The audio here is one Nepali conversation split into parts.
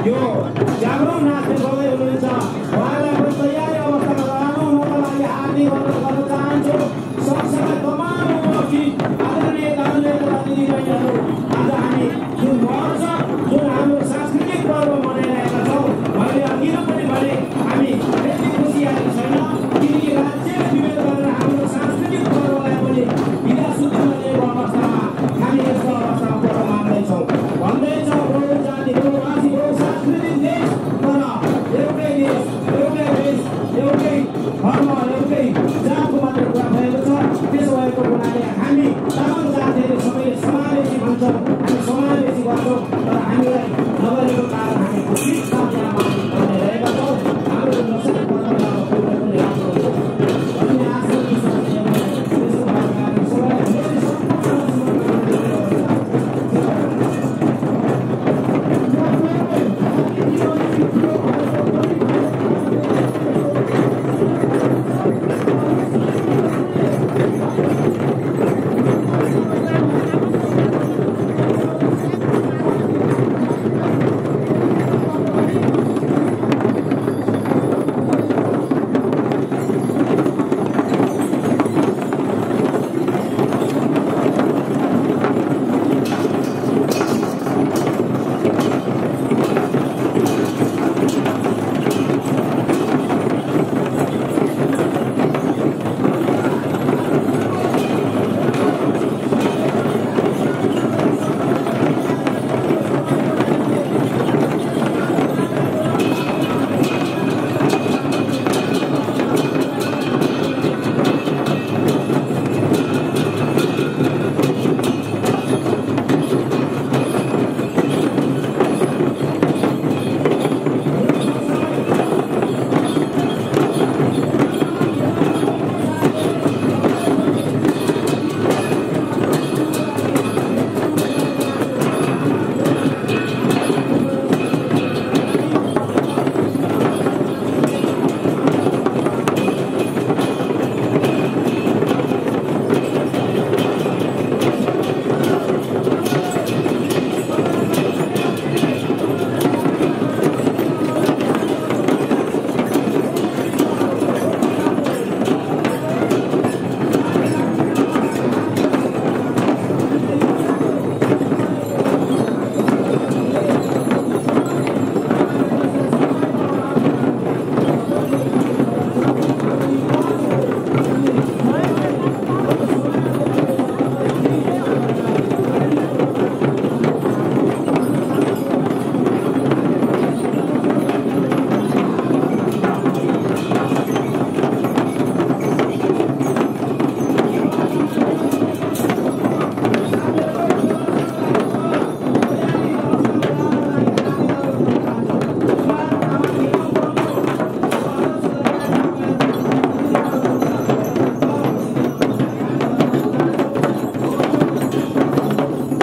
यो जागरण नाच्ने गर्दै हुनुहुन्छ उहाँलाई पनि तयारी अवस्थामा रहनु हुनको लागि हार्दिक अनुरोध गर्न चाहन्छु। सँगसँगै तमाम उपस्थित आदरणीय दाजुभाइ तथा दिदीबहिनीहरू, आज हामी जुन महोत्सव जुन हाम्रो सांस्कृतिक पर्व मनाइरहेका छौँ, मैले अघि नै पनि भने हामी त्यति खुसियाली छैन किनकि राज्य विभेद गरेर हाम्रो सांस्कृतिक पर्वलाई पनि बिदा सुत्रमा लिएको अवस्थामा हामी यस्तो अवस्थामा पर्व मान्दैछौँ। भन्दैछौँ बहु जाति बहुभाषी बहु सांस्कृतिक देश तर एउटै देश एउटै देश एउटै धर्म एउटै जातको मात्रै कुरा भएको छ। त्यसो भएको हुनाले हामी तामाङ जातिहरू सबैले समावेशी भन्छौँ, हामी समावेशी गर्छौँ तर हामीलाई नगरेको कारण हामी खुसी साथमा रहेका छौँ। हाम्रो नसक्ने पर्वलाई पुग्न पनि राम्रो छ भन्ने आशा विश्वास त्यसो भएको कारण सबैलाई धेरै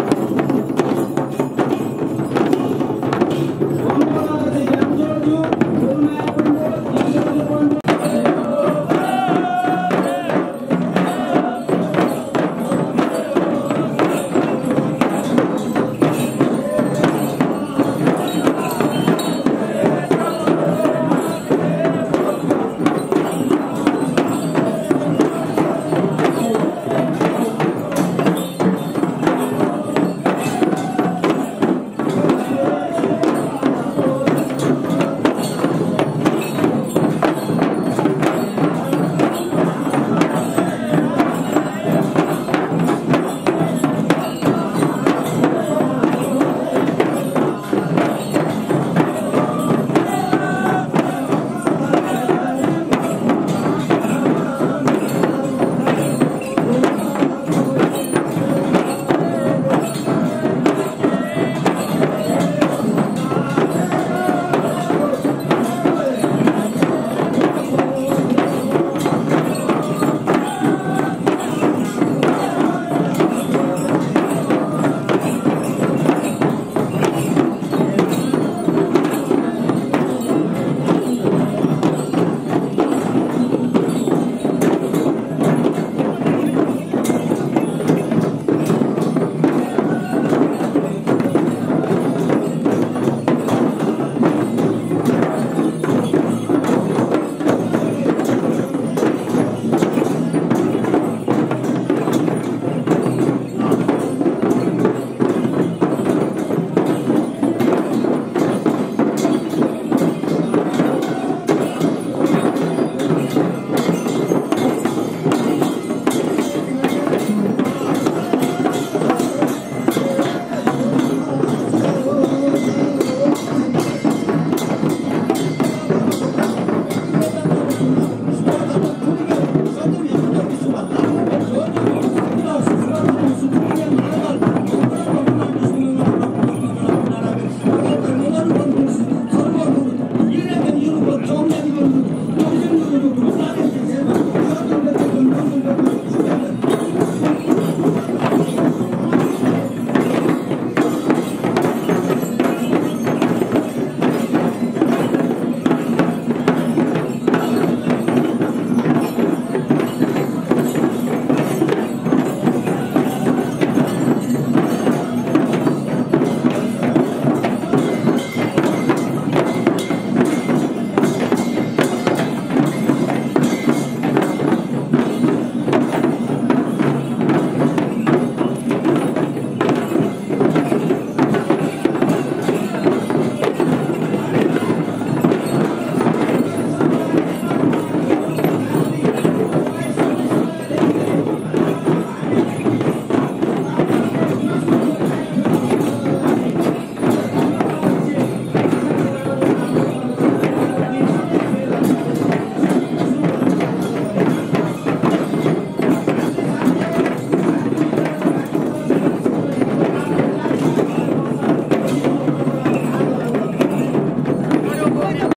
you